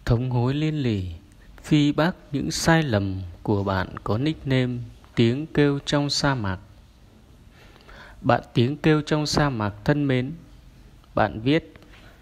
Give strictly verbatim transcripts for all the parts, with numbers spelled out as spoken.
Thống hối liên lỉ, phi bác những sai lầm của bạn có nickname Tiếng Kêu Trong Sa Mạc. Bạn Tiếng Kêu Trong Sa Mạc thân mến, bạn viết: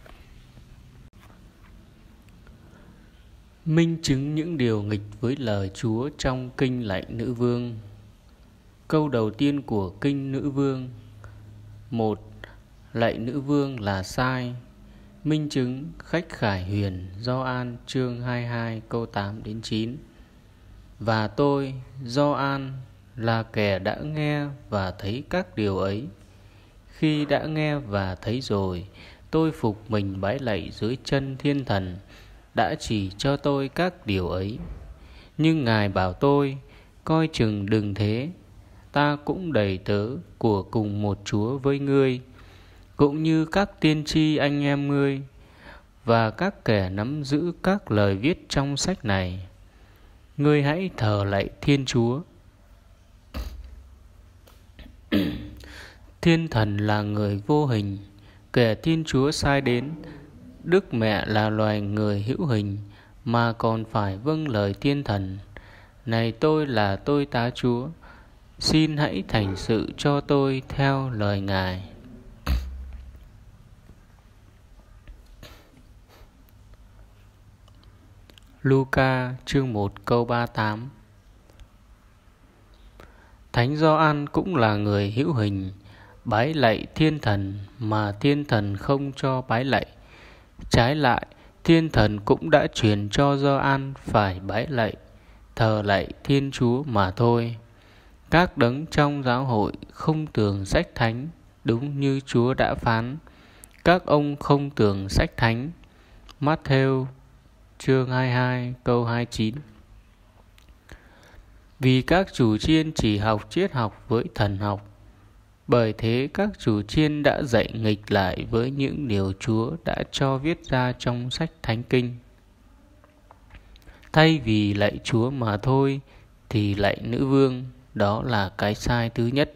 minh chứng những điều nghịch với lời Chúa trong Kinh Lạy Nữ Vương. Câu đầu tiên của Kinh Nữ Vương. Một. Lạy Nữ Vương là sai. Minh chứng Khách Khải Huyền Gioan chương hai mươi hai câu tám đến chín. Và tôi, Gioan, là kẻ đã nghe và thấy các điều ấy. Khi đã nghe và thấy rồi, tôi phục mình bái lạy dưới chân Thiên Thần đã chỉ cho tôi các điều ấy. Nhưng Ngài bảo tôi, coi chừng đừng thế, ta cũng đầy tớ của cùng một Chúa với ngươi, cũng như các tiên tri anh em ngươi, và các kẻ nắm giữ các lời viết trong sách này. Ngươi hãy thờ lạy Thiên Chúa. Thiên Thần là người vô hình, kẻ Thiên Chúa sai đến. Đức Mẹ là loài người hữu hình, mà còn phải vâng lời Thiên Thần. Này tôi là tôi tá Chúa, xin hãy thành sự cho tôi theo lời Ngài. Luca chương một câu ba mươi tám. Thánh Gioan cũng là người hữu hình, bái lạy Thiên Thần mà Thiên Thần không cho bái lạy. Trái lại, Thiên Thần cũng đã truyền cho Gioan phải bái lạy, thờ lạy Thiên Chúa mà thôi. Các đấng trong giáo hội không tường sách thánh đúng như Chúa đã phán. Các ông không tường sách thánh. Matthew chương hai mươi hai câu hai mươi chín. Vì các chủ chiên chỉ học triết học với thần học, bởi thế các chủ chiên đã dạy nghịch lại với những điều Chúa đã cho viết ra trong sách Thánh Kinh. Thay vì lạy Chúa mà thôi thì lạy Nữ Vương, đó là cái sai thứ nhất.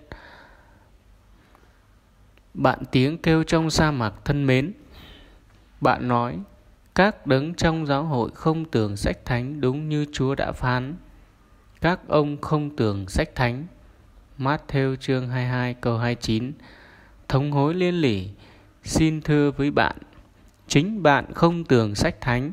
Bạn Tiếng Kêu Trong Sa Mạc thân mến, bạn nói các đấng trong giáo hội không tường sách thánh đúng như Chúa đã phán. Các ông không tường sách thánh. Matthew chương hai mươi hai câu hai mươi chín. Thống hối liên lỉ, xin thưa với bạn, chính bạn không tường sách thánh.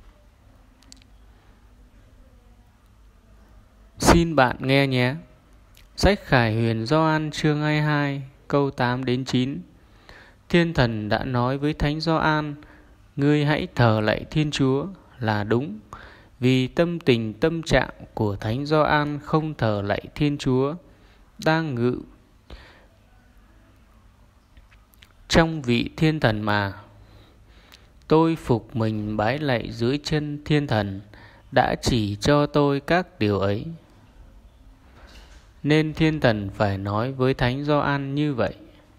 Xin bạn nghe nhé. Sách Khải Huyền Gioan chương hai mươi hai câu tám đến chín. Thiên Thần đã nói với Thánh Gioan, ngươi hãy thờ lạy Thiên Chúa là đúng, vì tâm tình tâm trạng của Thánh Gioan không thờ lạy Thiên Chúa đang ngự trong vị Thiên Thần mà. Tôi phục mình bái lạy dưới chân Thiên Thần đã chỉ cho tôi các điều ấy. Nên Thiên Thần phải nói với Thánh Gioan như vậy.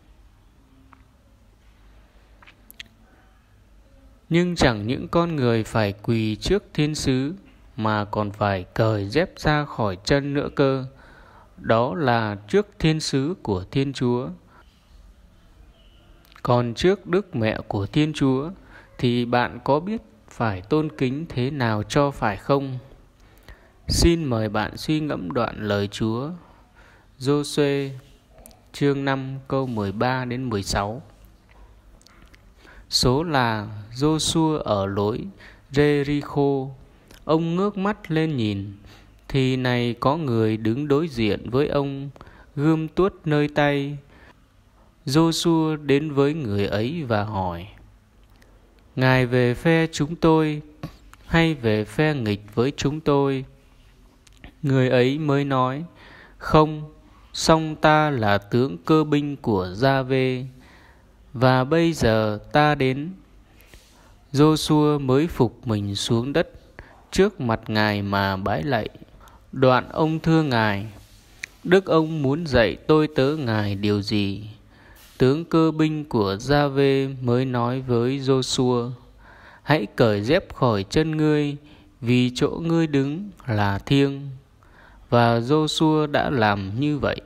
Nhưng chẳng những con người phải quỳ trước thiên sứ, mà còn phải cởi dép ra khỏi chân nữa cơ. Đó là trước thiên sứ của Thiên Chúa. Còn trước Đức Mẹ của Thiên Chúa thì bạn có biết phải tôn kính thế nào cho phải không? Xin mời bạn suy ngẫm đoạn lời Chúa. Giô-suê chương năm câu mười ba đến mười sáu. Số là Giô-xua ở lối Jericho. Ông ngước mắt lên nhìn, thì này có người đứng đối diện với ông, gươm tuốt nơi tay. Giô-xua đến với người ấy và hỏi, Ngài về phe chúng tôi hay về phe nghịch với chúng tôi? Người ấy mới nói, không, song ta là tướng cơ binh của Gia-vê, và bây giờ ta đến. Giô-xua mới phục mình xuống đất trước mặt Ngài mà bái lạy. Đoạn ông thưa Ngài, Đức ông muốn dạy tôi tớ Ngài điều gì? Tướng cơ binh của Gia-vê mới nói với Giô-xua, hãy cởi dép khỏi chân ngươi, vì chỗ ngươi đứng là thiêng. Và Giô-xua đã làm như vậy.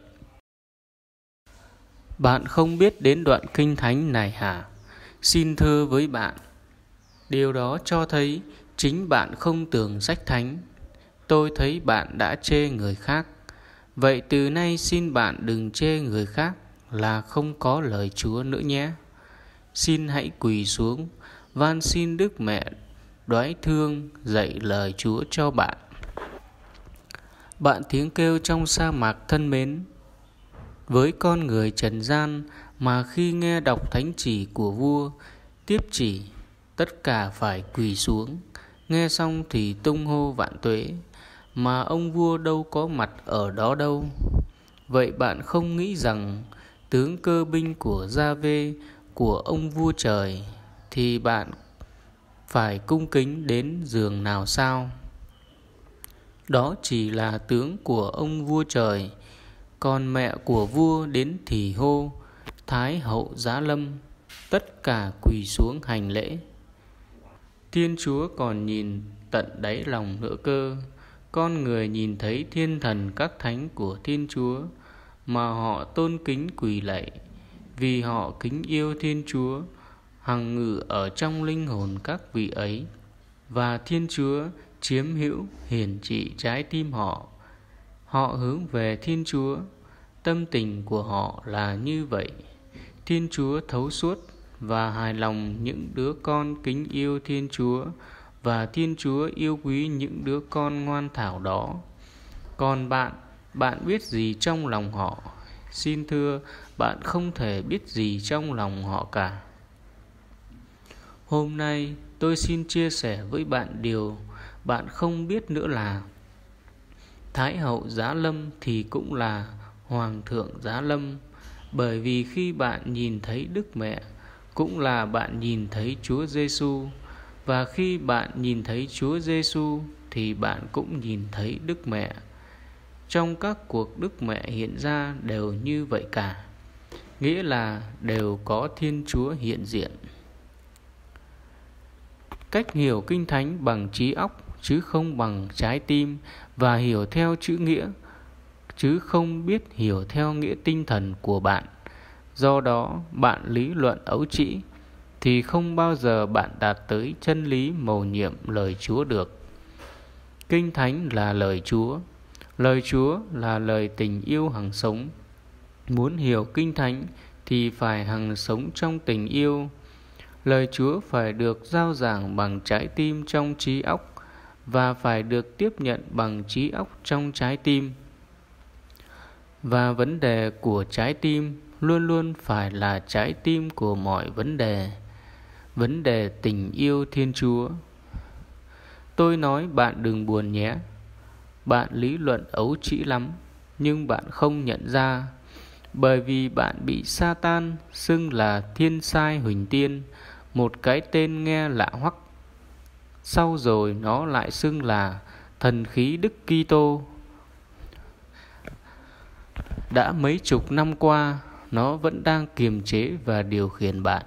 Bạn không biết đến đoạn kinh thánh này hả? Xin thưa với bạn, điều đó cho thấy Chính bạn không tường sách thánh, tôi thấy bạn đã chê người khác. Vậy từ nay xin bạn đừng chê người khác là không có lời Chúa nữa nhé. Xin hãy quỳ xuống, van xin Đức Mẹ đoái thương dạy lời Chúa cho bạn. Bạn tiếng kêu trong sa mạc thân mến, với con người trần gian mà khi nghe đọc thánh chỉ của vua, tiếp chỉ, tất cả phải quỳ xuống, nghe xong thì tung hô vạn tuế, mà ông vua đâu có mặt ở đó đâu. Vậy bạn không nghĩ rằng tướng cơ binh của Gia-vê, của ông vua trời, thì bạn phải cung kính đến giường nào sao? Đó chỉ là tướng của ông vua trời. Còn mẹ của vua đến thì hô Thái hậu Giá Lâm, tất cả quỳ xuống hành lễ. Thiên Chúa còn nhìn tận đáy lòng nữa cơ. Con người nhìn thấy thiên thần các thánh của Thiên Chúa mà họ tôn kính quỳ lạy, vì họ kính yêu Thiên Chúa hằng ngự ở trong linh hồn các vị ấy, và Thiên Chúa chiếm hữu hiển trị trái tim họ. Họ hướng về Thiên Chúa, tâm tình của họ là như vậy. Thiên Chúa thấu suốt và hài lòng những đứa con kính yêu Thiên Chúa, và Thiên Chúa yêu quý những đứa con ngoan thảo đó. Còn bạn, bạn biết gì trong lòng họ? Xin thưa, bạn không thể biết gì trong lòng họ cả. Hôm nay tôi xin chia sẻ với bạn điều bạn không biết nữa là Thái hậu Giá Lâm thì cũng là Hoàng thượng Giá Lâm. Bởi vì khi bạn nhìn thấy Đức Mẹ, cũng là bạn nhìn thấy Chúa Giêsu, và khi bạn nhìn thấy Chúa Giêsu thì bạn cũng nhìn thấy Đức Mẹ. Trong các cuộc Đức Mẹ hiện ra đều như vậy cả, nghĩa là đều có Thiên Chúa hiện diện. Cách hiểu Kinh Thánh bằng trí óc chứ không bằng trái tim, và hiểu theo chữ nghĩa chứ không biết hiểu theo nghĩa tinh thần của bạn. Do đó, bạn lý luận ấu trĩ thì không bao giờ bạn đạt tới chân lý mầu nhiệm lời Chúa được. Kinh Thánh là lời Chúa, lời Chúa là lời tình yêu hằng sống. Muốn hiểu Kinh Thánh thì phải hằng sống trong tình yêu. Lời Chúa phải được rao giảng bằng trái tim trong trí óc, và phải được tiếp nhận bằng trí óc trong trái tim. Và vấn đề của trái tim luôn luôn phải là trái tim của mọi vấn đề, vấn đề tình yêu Thiên Chúa. Tôi nói bạn đừng buồn nhé. Bạn lý luận ấu trĩ lắm, nhưng bạn không nhận ra, bởi vì bạn bị Sa-tan xưng là thiên sai huỳnh tiên, một cái tên nghe lạ hoắc. Sau rồi nó lại xưng là thần khí Đức Kitô. Đã mấy chục năm qua, nó vẫn đang kiềm chế và điều khiển bạn.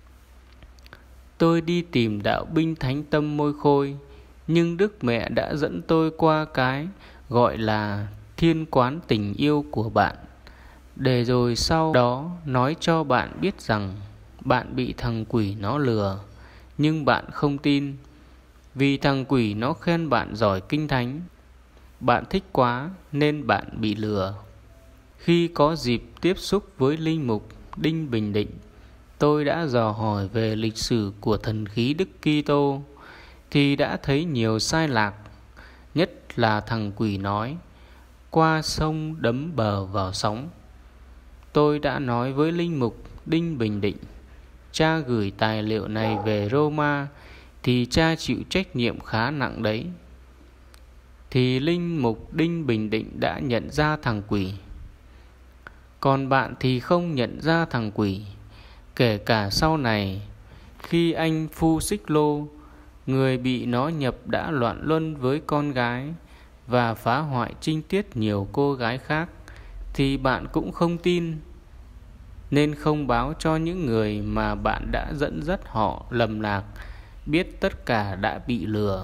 Tôi đi tìm đạo binh thánh tâm môi khôi, nhưng Đức Mẹ đã dẫn tôi qua cái gọi là thiên quán tình yêu của bạn, để rồi sau đó nói cho bạn biết rằng bạn bị thằng quỷ nó lừa. Nhưng bạn không tin, vì thằng quỷ nó khen bạn giỏi Kinh Thánh. Bạn thích quá nên bạn bị lừa. Khi có dịp tiếp xúc với linh mục Đinh Bình Định, tôi đã dò hỏi về lịch sử của thần khí Đức Kitô, thì đã thấy nhiều sai lạc. Nhất là thằng quỷ nói qua sông đấm bờ vào sóng. Tôi đã nói với linh mục Đinh Bình Định, cha gửi tài liệu này về Roma thì cha chịu trách nhiệm khá nặng đấy. Thì linh mục Đinh Bình Định đã nhận ra thằng quỷ. Còn bạn thì không nhận ra thằng quỷ. Kể cả sau này, khi anh Phu Xích Lô, người bị nó nhập, đã loạn luân với con gái và phá hoại trinh tiết nhiều cô gái khác, thì bạn cũng không tin, nên không báo cho những người mà bạn đã dẫn dắt họ lầm lạc biết tất cả đã bị lừa.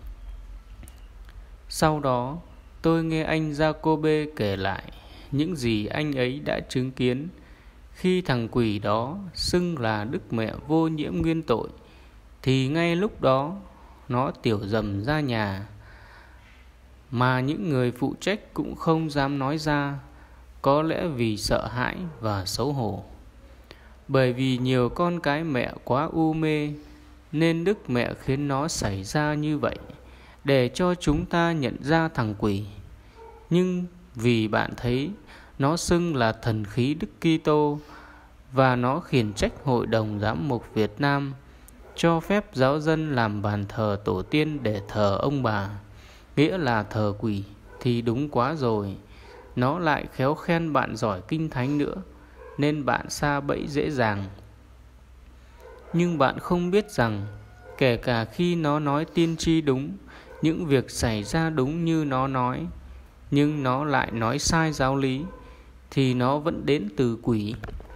Sau đó, tôi nghe anh Giacôbê kể lại những gì anh ấy đã chứng kiến khi thằng quỷ đó xưng là Đức Mẹ vô nhiễm nguyên tội, thì ngay lúc đó nó tiểu dầm ra nhà, mà những người phụ trách cũng không dám nói ra, có lẽ vì sợ hãi và xấu hổ. Bởi vì nhiều con cái mẹ quá u mê, nên Đức Mẹ khiến nó xảy ra như vậy, để cho chúng ta nhận ra thằng quỷ. Nhưng vì bạn thấy nó xưng là thần khí Đức Kitô, và nó khiển trách Hội đồng Giám mục Việt Nam cho phép giáo dân làm bàn thờ tổ tiên để thờ ông bà, nghĩa là thờ quỷ, thì đúng quá rồi. Nó lại khéo khen bạn giỏi kinh thánh nữa, nên bạn sa bẫy dễ dàng. Nhưng bạn không biết rằng, kể cả khi nó nói tiên tri đúng, những việc xảy ra đúng như nó nói, nhưng nó lại nói sai giáo lý, thì nó vẫn đến từ quỷ.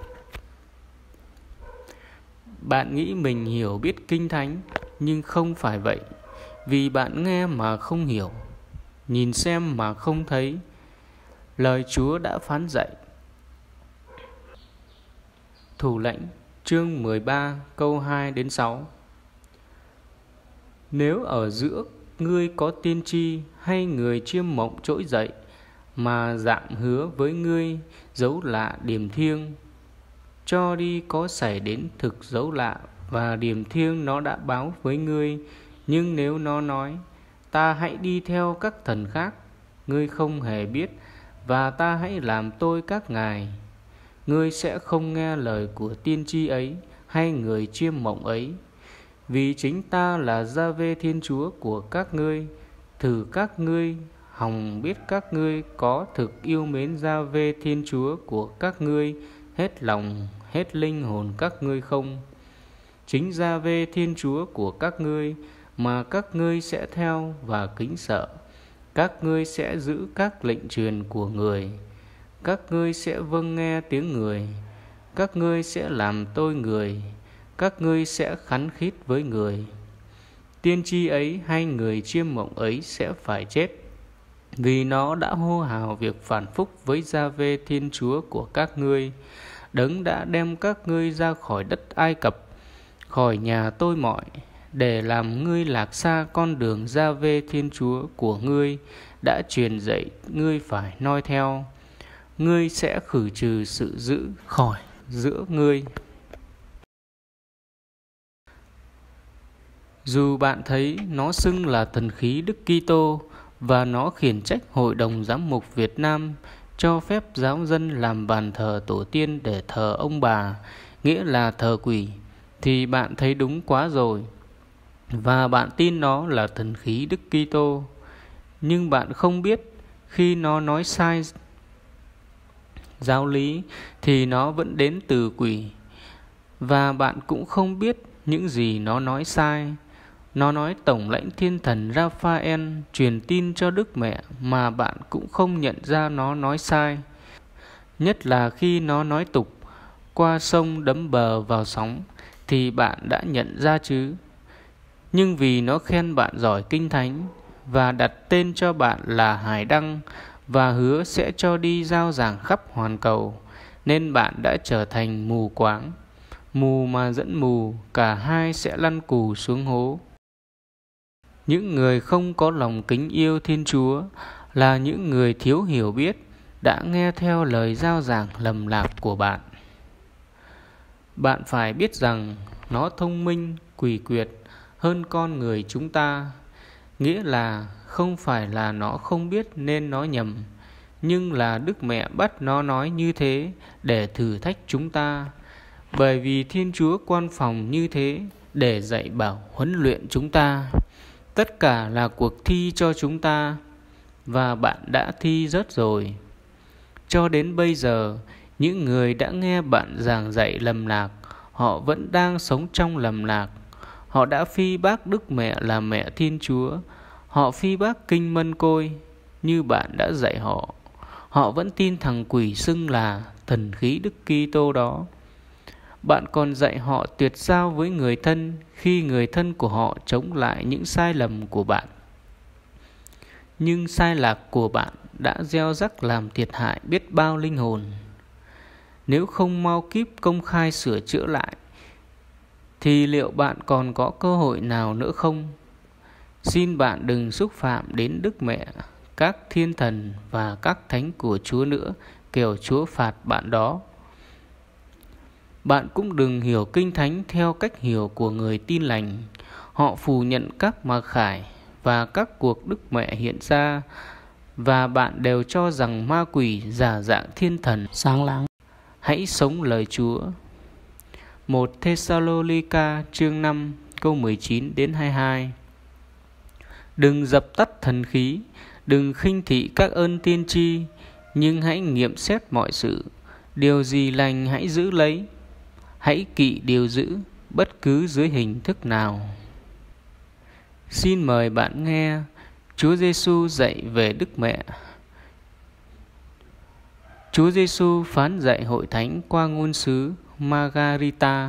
Bạn nghĩ mình hiểu biết kinh thánh, nhưng không phải vậy. Vì bạn nghe mà không hiểu, nhìn xem mà không thấy. Lời Chúa đã phán dạy. Thủ lệnh chương mười ba câu hai đến sáu. Nếu ở giữa ngươi có tiên tri hay người chiêm mộng trỗi dậy, mà dạng hứa với ngươi dấu lạ điềm thiêng, cho đi có xảy đến thực dấu lạ và điềm thiêng nó đã báo với ngươi. Nhưng nếu nó nói, ta hãy đi theo các thần khác, ngươi không hề biết, và ta hãy làm tôi các ngài, ngươi sẽ không nghe lời của tiên tri ấy hay người chiêm mộng ấy. Vì chính ta là Gia-vê Thiên Chúa của các ngươi, thử các ngươi hòng biết các ngươi có thực yêu mến Gia-vê Thiên Chúa của các ngươi hết lòng, hết linh hồn các ngươi không. Chính Gia-vê Thiên Chúa của các ngươi mà các ngươi sẽ theo và kính sợ. Các ngươi sẽ giữ các lệnh truyền của người. Các ngươi sẽ vâng nghe tiếng người. Các ngươi sẽ làm tôi người. Các ngươi sẽ khắn khít với người. Tiên tri ấy hay người chiêm mộng ấy sẽ phải chết, vì nó đã hô hào việc phản phúc với Gia-vê Thiên Chúa của các ngươi, đấng đã đem các ngươi ra khỏi đất Ai Cập, khỏi nhà tôi mọi, để làm ngươi lạc xa con đường Gia-vê Thiên Chúa của ngươi đã truyền dạy ngươi phải noi theo. Ngươi sẽ khử trừ sự dữ khỏi giữa ngươi. Dù bạn thấy nó xưng là thần khí Đức Kitô, và nó khiển trách Hội đồng Giám mục Việt Nam cho phép giáo dân làm bàn thờ tổ tiên để thờ ông bà, nghĩa là thờ quỷ, thì bạn thấy đúng quá rồi. Và bạn tin nó là thần khí Đức Kitô. Nhưng bạn không biết, khi nó nói sai giáo lý thì nó vẫn đến từ quỷ. Và bạn cũng không biết những gì nó nói sai. Nó nói tổng lãnh thiên thần Raphael truyền tin cho Đức Mẹ mà bạn cũng không nhận ra nó nói sai. Nhất là khi nó nói tục qua sông đấm bờ vào sóng thì bạn đã nhận ra chứ. Nhưng vì nó khen bạn giỏi kinh thánh và đặt tên cho bạn là Hải Đăng và hứa sẽ cho đi rao giảng khắp hoàn cầu, nên bạn đã trở thành mù quáng. Mù mà dẫn mù, cả hai sẽ lăn cù xuống hố. Những người không có lòng kính yêu Thiên Chúa là những người thiếu hiểu biết, đã nghe theo lời rao giảng lầm lạc của bạn. Bạn phải biết rằng nó thông minh, quỷ quyệt hơn con người chúng ta. Nghĩa là không phải là nó không biết nên nó nhầm, nhưng là Đức Mẹ bắt nó nói như thế để thử thách chúng ta. Bởi vì Thiên Chúa quan phòng như thế để dạy bảo huấn luyện chúng ta. Tất cả là cuộc thi cho chúng ta, và bạn đã thi rớt rồi. Cho đến bây giờ, những người đã nghe bạn giảng dạy lầm lạc, họ vẫn đang sống trong lầm lạc. Họ đã phi bác Đức Mẹ là Mẹ Thiên Chúa. Họ phi bác Kinh Mân Côi như bạn đã dạy họ. Họ vẫn tin thằng quỷ xưng là thần khí Đức Kitô đó. Bạn còn dạy họ tuyệt giao với người thân khi người thân của họ chống lại những sai lầm của bạn. Nhưng sai lạc của bạn đã gieo rắc làm thiệt hại biết bao linh hồn. Nếu không mau kíp công khai sửa chữa lại, thì liệu bạn còn có cơ hội nào nữa không? Xin bạn đừng xúc phạm đến Đức Mẹ, các thiên thần và các thánh của Chúa nữa, kẻo Chúa phạt bạn đó. Bạn cũng đừng hiểu Kinh Thánh theo cách hiểu của người tin lành. Họ phủ nhận các mặc khải và các cuộc Đức Mẹ hiện ra, và bạn đều cho rằng ma quỷ giả dạng thiên thần sáng láng. Hãy sống lời Chúa. Một Thessalonica chương năm câu mười chín đến hai mươi hai. Đừng dập tắt thần khí, đừng khinh thị các ơn tiên tri, nhưng hãy nghiệm xét mọi sự. Điều gì lành hãy giữ lấy, hãy kỵ điều dữ, bất cứ dưới hình thức nào. Xin mời bạn nghe Chúa Giêsu dạy về Đức Mẹ. Chúa Giêsu phán dạy hội thánh qua ngôn sứ Margarita.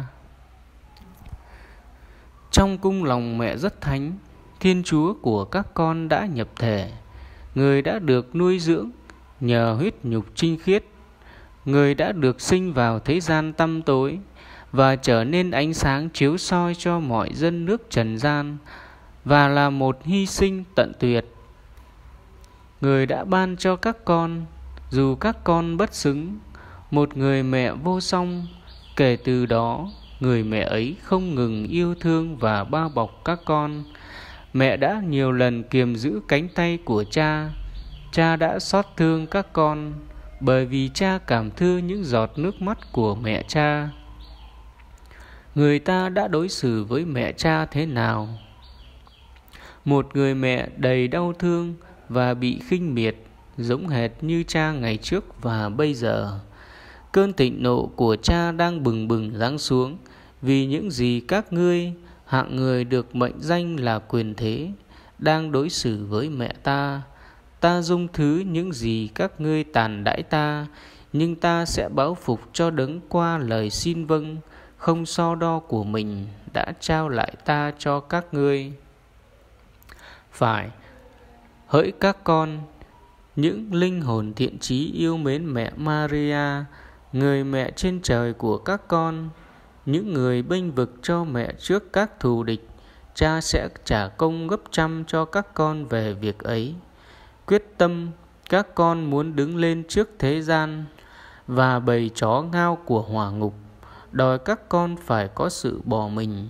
Trong cung lòng mẹ rất thánh, Thiên Chúa của các con đã nhập thể. Người đã được nuôi dưỡng nhờ huyết nhục trinh khiết. Người đã được sinh vào thế gian tăm tối và trở nên ánh sáng chiếu soi cho mọi dân nước trần gian, và là một hy sinh tận tuyệt. Người đã ban cho các con, dù các con bất xứng, một người mẹ vô song. Kể từ đó, người mẹ ấy không ngừng yêu thương và bao bọc các con. Mẹ đã nhiều lần kiềm giữ cánh tay của cha. Cha đã xót thương các con, bởi vì cha cảm thương những giọt nước mắt của mẹ cha. Người ta đã đối xử với mẹ cha thế nào? Một người mẹ đầy đau thương và bị khinh miệt, giống hệt như cha ngày trước và bây giờ. Cơn thịnh nộ của cha đang bừng bừng giáng xuống, vì những gì các ngươi, hạng người được mệnh danh là quyền thế, đang đối xử với mẹ ta. Ta dung thứ những gì các ngươi tàn đãi ta, nhưng ta sẽ báo phục cho đấng qua lời xin vâng, không so đo của mình, đã trao lại ta cho các ngươi. Phải, hỡi các con, những linh hồn thiện chí yêu mến mẹ Maria, người mẹ trên trời của các con, những người bênh vực cho mẹ trước các thù địch, cha sẽ trả công gấp trăm cho các con về việc ấy. Quyết tâm các con muốn đứng lên trước thế gian và bầy chó ngao của hỏa ngục, đòi các con phải có sự bỏ mình.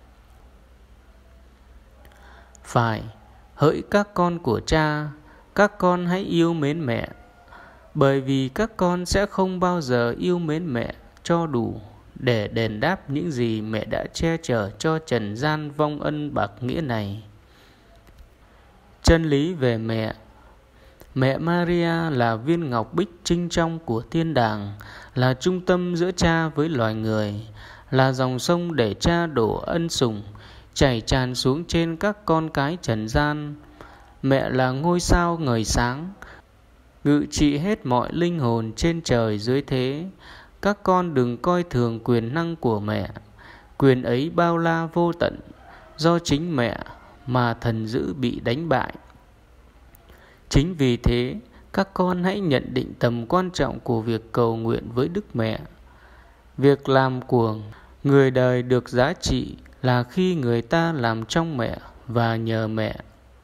Phải, hỡi các con của cha, các con hãy yêu mến mẹ, bởi vì các con sẽ không bao giờ yêu mến mẹ cho đủ để đền đáp những gì mẹ đã che chở cho trần gian vong ân bạc nghĩa này. Chân lý về mẹ. Mẹ Maria là viên ngọc bích trinh trong của thiên đàng, là trung tâm giữa cha với loài người, là dòng sông để cha đổ ân sủng chảy tràn xuống trên các con cái trần gian. Mẹ là ngôi sao ngời sáng, ngự trị hết mọi linh hồn trên trời dưới thế. Các con đừng coi thường quyền năng của mẹ. Quyền ấy bao la vô tận, do chính mẹ mà thần dữ bị đánh bại. Chính vì thế, các con hãy nhận định tầm quan trọng của việc cầu nguyện với Đức Mẹ. Việc làm của người đời được giá trị là khi người ta làm trong mẹ và nhờ mẹ.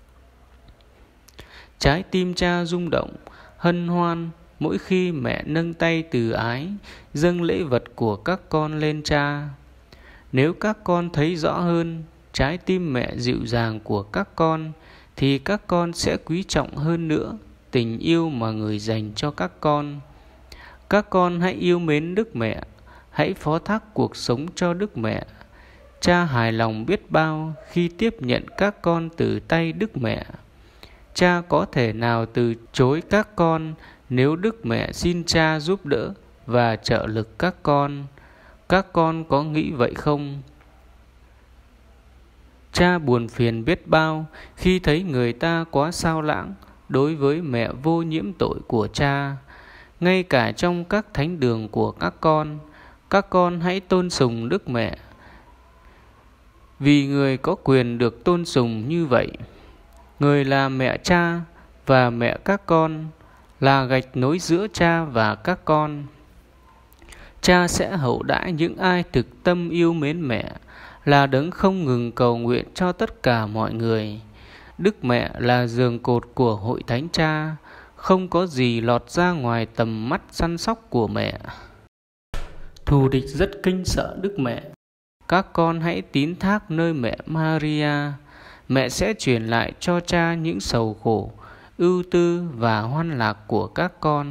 Trái tim cha rung động, hân hoan mỗi khi mẹ nâng tay từ ái dâng lễ vật của các con lên cha. Nếu các con thấy rõ hơn trái tim mẹ dịu dàng của các con, thì các con sẽ quý trọng hơn nữa tình yêu mà người dành cho các con. Các con hãy yêu mến Đức Mẹ, hãy phó thác cuộc sống cho Đức Mẹ. Cha hài lòng biết bao khi tiếp nhận các con từ tay Đức Mẹ. Cha có thể nào từ chối các con nếu Đức Mẹ xin cha giúp đỡ và trợ lực các con? Các con có nghĩ vậy không? Cha buồn phiền biết bao khi thấy người ta quá sao lãng đối với mẹ vô nhiễm tội của cha. Ngay cả trong các thánh đường của các con, các con hãy tôn sùng Đức Mẹ, vì người có quyền được tôn sùng như vậy. Người là mẹ cha và mẹ các con, là gạch nối giữa cha và các con. Cha sẽ hậu đãi những ai thực tâm yêu mến mẹ, là đấng không ngừng cầu nguyện cho tất cả mọi người. Đức Mẹ là giường cột của hội thánh cha, không có gì lọt ra ngoài tầm mắt săn sóc của mẹ. Thù địch rất kinh sợ Đức Mẹ. Các con hãy tín thác nơi mẹ Maria. Mẹ sẽ truyền lại cho cha những sầu khổ, ưu tư và hoan lạc của các con.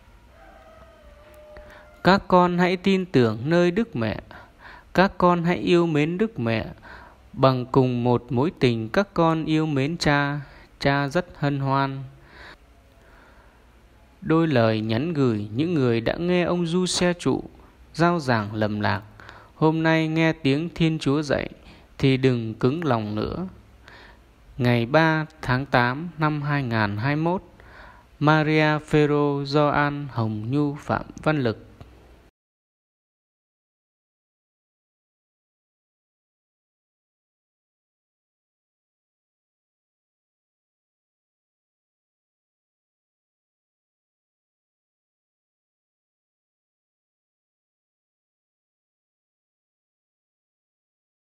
Các con hãy tin tưởng nơi Đức Mẹ. Các con hãy yêu mến Đức Mẹ bằng cùng một mối tình các con yêu mến cha. Cha rất hân hoan. Đôi lời nhắn gửi những người đã nghe ông Du Xe Trụ rao giảng lầm lạc. Hôm nay nghe tiếng Thiên Chúa dạy thì đừng cứng lòng nữa. Ngày ba tháng tám năm hai nghìn không trăm hai mươi mốt, Maria Phêrô Gioan Hồng Nhu Phạm Văn Lực